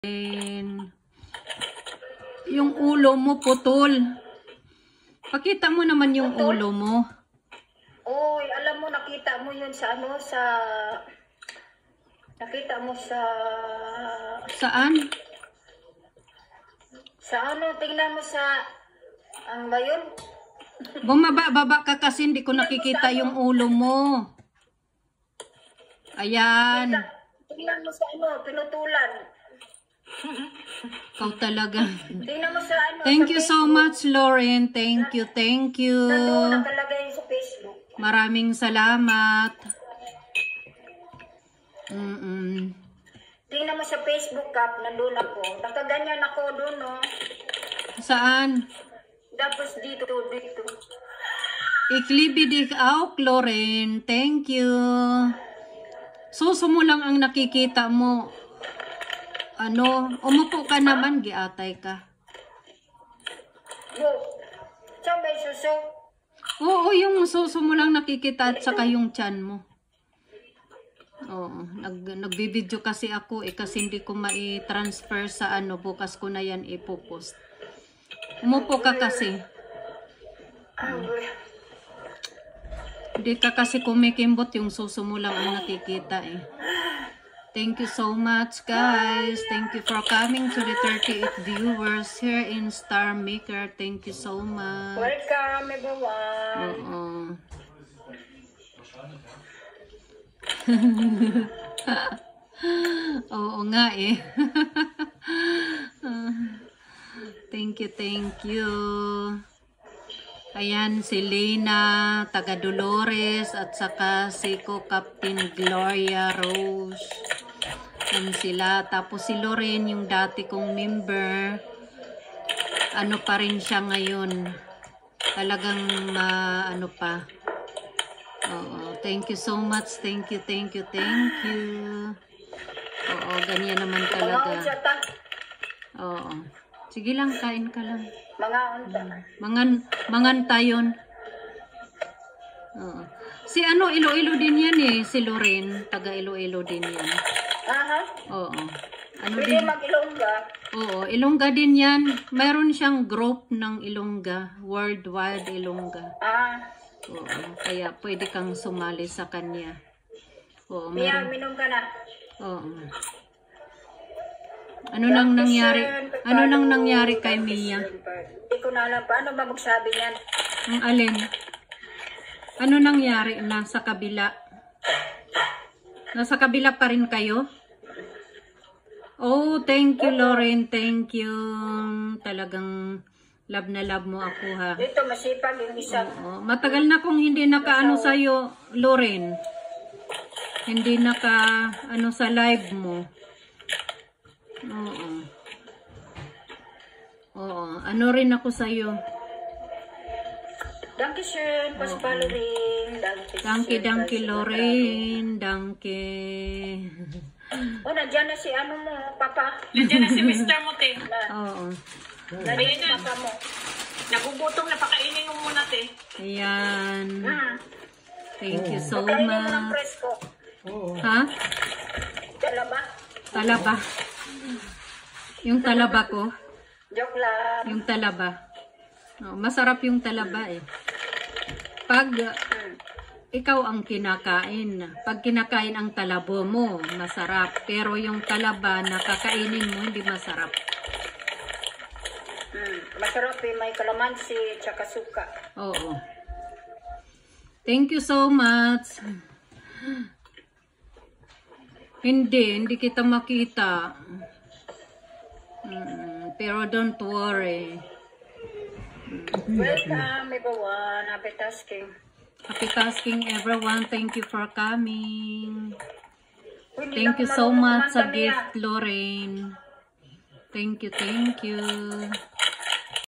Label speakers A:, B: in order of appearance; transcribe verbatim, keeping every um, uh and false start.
A: Yung ulo mo putol. Pakita mo naman yung putol? Ulo mo.
B: Oy, alam mo, nakita mo yun sa ano, sa... Nakita mo sa...
A: Saan?
B: Sa ano, tingnan mo sa... Ano ba yun?
A: Bumaba-baba ka kasi hindi ko nakikita yung ulo mo. Ayan.
B: Tingnan mo sa ano, pinutulan.
A: Ikaw talaga.
B: Tingnan mo sa ano.
A: Thank
B: sa
A: you so much, Lauren. Thank you, thank you.
B: Nandun, nakalagay sa Facebook.
A: Maraming salamat. Mm -mm.
B: Tingnan mo sa Facebook, Kap. Nandun ako. Nakaganyan ako doon, no?
A: Saan?
B: Tapos dito, dito.
A: Iklibidik out, Lauren. Thank you. Suso mo lang ang nakikita mo. Ano, umupo ka naman, giatay ka.
B: Yo, saan ba yung suso?
A: Oo, yung suso mo lang nakikita at saka yung tiyan mo. Oo, nag, nagbibideo kasi ako eh, kasi hindi ko mai-transfer sa ano, bukas ko na yan ipopost. Umupo ka kasi. Hmm. Hindi ka kasi kumikimbot, yung suso mo lang ang nakikita eh. Thank you so much, guys. Thank you for coming to the thirty-eight viewers here in Star Maker. Thank you so much.
B: Welcome, everyone.
A: Oo. Oo nga eh. Thank you, thank you. Ayan, si Lena, taga Dolores, at saka si Ko Captain Gloria Rose. Yan sila. Tapos si Lauren, yung dati kong member, ano pa rin siya ngayon. Talagang ma, ano pa. Oo, thank you so much. Thank you, thank you, thank you. Oo, ganyan naman talaga. Oo. Sige lang, kain ka lang.
B: Mga unta.
A: Mangan, manganta yun. Oo. Si ano, Iloilo din yan eh. Si Lauren, taga Iloilo din yan.
B: Aha.
A: Oo. Ano
B: Pwede
A: din?
B: mag-Ilongga.
A: Oo, Ilongga din yan. Mayroon siyang group ng Ilongga. Worldwide Ilongga.
B: Ah.
A: Oo, kaya pwede kang sumali sa kanya. Oo,
B: Mia,
A: mayroon.
B: minom ka na.
A: Oo. Ano nang nangyari? Ano nang nangyari kay Mia?
B: Hindi ko na alam. Paano ba magsabi niyan?
A: Ang alin? Ano nangyari na sa kabila? Nasa kabila pa rin kayo? Oh, thank you, Lauren. Thank you. Talagang love na love mo ako, ha?
B: Dito, masipag yung isa.
A: Oo. Matagal na kung hindi naka-ano sa'yo, Lauren. Hindi naka, ano sa live mo. Oo. Oo. Ano rin ako sa'yo.
B: Danke schön, pas following.
A: Danke, danke, Lauren. Danke.
B: Oh, nandiyan na si ano mo, Papa.
C: Nandiyan na si Mister Mote.
A: Oo.
B: Nandiyan na Papa mo.
C: Nagugutom na, pakainin mo muna, te.
A: Ayan.
B: Hmm.
A: Thank you so
B: Pakainin mo ng
A: much.
B: presko.
A: Ha?
B: Talaba?
A: Talaba. Yung talaba ko.
B: Joke lang.
A: Yung talaba. Oh, masarap yung talaba eh. Pag
B: Hmm.
A: ikaw ang kinakain, pag kinakain ang talabo mo, masarap. Pero yung talaba na kakainin mo, hindi masarap.
B: Hmm. Masarap eh, may kalamansi, tsaka suka.
A: Oo. Thank you so much. Hindi, hindi kita makita. Mm, pero don't worry.
B: Welcome everyone, happy tasking.
A: Happy tasking everyone. Thank you for coming.
B: Uy, hindi
A: Thank
B: lang
A: you
B: ako
A: so
B: marunong
A: much sa
B: kumanta, Mia.
A: gift, Lauren. Thank you, thank you.